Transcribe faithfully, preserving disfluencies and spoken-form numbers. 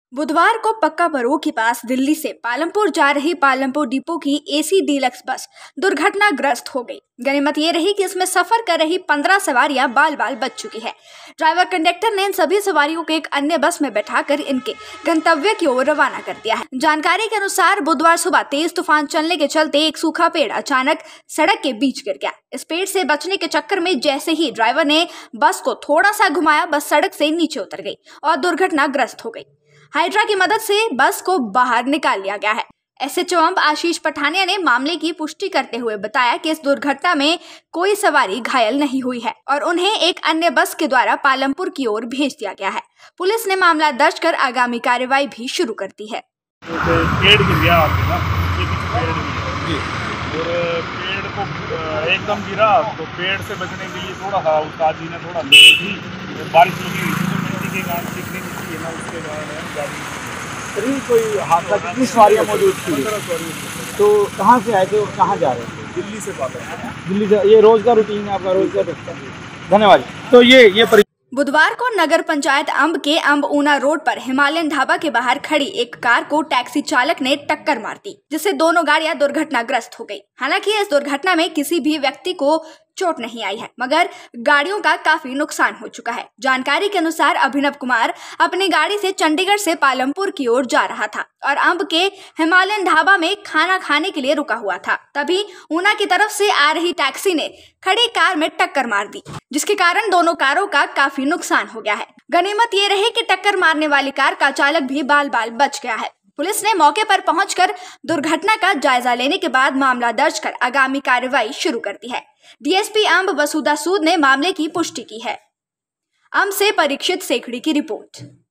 बुधवार को पक्का बरो के पास दिल्ली से पालमपुर जा रही पालमपुर डिपो की एसी डीलक्स बस दुर्घटनाग्रस्त हो गई। गनीमत ये रही कि इसमें सफर कर रही पंद्रह सवारियां बाल बाल बच चुकी है। ड्राइवर कंडक्टर ने इन सभी सवारियों को एक अन्य बस में बैठाकर इनके गंतव्य की ओर रवाना कर दिया है। जानकारी के अनुसार बुधवार सुबह तेज तूफान चलने के चलते एक सूखा पेड़ अचानक सड़क के बीच गिर गया। इस पेड़ से बचने के चक्कर में जैसे ही ड्राइवर ने बस को थोड़ा सा घुमाया, बस सड़क से नीचे उतर गई और दुर्घटनाग्रस्त हो गई। हाइड्रा की मदद से बस को बाहर निकाल लिया गया है। एसएचओ आशीष पठानिया ने मामले की पुष्टि करते हुए बताया कि इस दुर्घटना में कोई सवारी घायल नहीं हुई है और उन्हें एक अन्य बस के द्वारा पालमपुर की ओर भेज दिया गया है। पुलिस ने मामला दर्ज कर आगामी कार्रवाई भी शुरू कर दी है। पेड़ गिर गया आपके ना, ये पेड़ गिर और पेड़ को एकदम गिरा तो पेड़ से बचने के लिए थोड़ा सा उस्ताद जी ने थोड़ा बारिश लगी हुई थी तो मिट्टी के कारण दिखने नहीं थी ना, उसके कारण गाड़ी कोई हादसा कितनी सवारियाँ मौजूद थी? तो कहाँ से आए थे और कहाँ जा रहे थे? दिल्ली से पालमपुर। दिल्ली से। ये रोज का रूटीन है आपका? रोज का। धन्यवाद। तो ये ये परि... बुधवार को नगर पंचायत अंब के अंब ऊना रोड पर हिमालयन ढाबा के बाहर खड़ी एक कार को टैक्सी चालक ने टक्कर मार दी, जिससे दोनों गाड़ियां दुर्घटनाग्रस्त हो गई। हालांकि इस दुर्घटना में किसी भी व्यक्ति को चोट नहीं आई है, मगर गाड़ियों का काफी नुकसान हो चुका है। जानकारी के अनुसार अभिनव कुमार अपनी गाड़ी से चंडीगढ़ से पालमपुर की ओर जा रहा था और अंब के हिमालयन ढाबा में खाना खाने के लिए रुका हुआ था। तभी ऊना की तरफ से आ रही टैक्सी ने खड़ी कार में टक्कर मार दी, जिसके कारण दोनों कारों का काफी नुकसान हो गया है। गनीमत ये रही कि टक्कर मारने वाली कार का चालक भी बाल बाल बच गया है। पुलिस ने मौके पर पहुंचकर दुर्घटना का जायजा लेने के बाद मामला दर्ज कर आगामी कार्रवाई शुरू कर दी है। डीएसपी अंब वसुधा सूद ने मामले की पुष्टि की है। अंब से परीक्षित सेखड़ी की रिपोर्ट।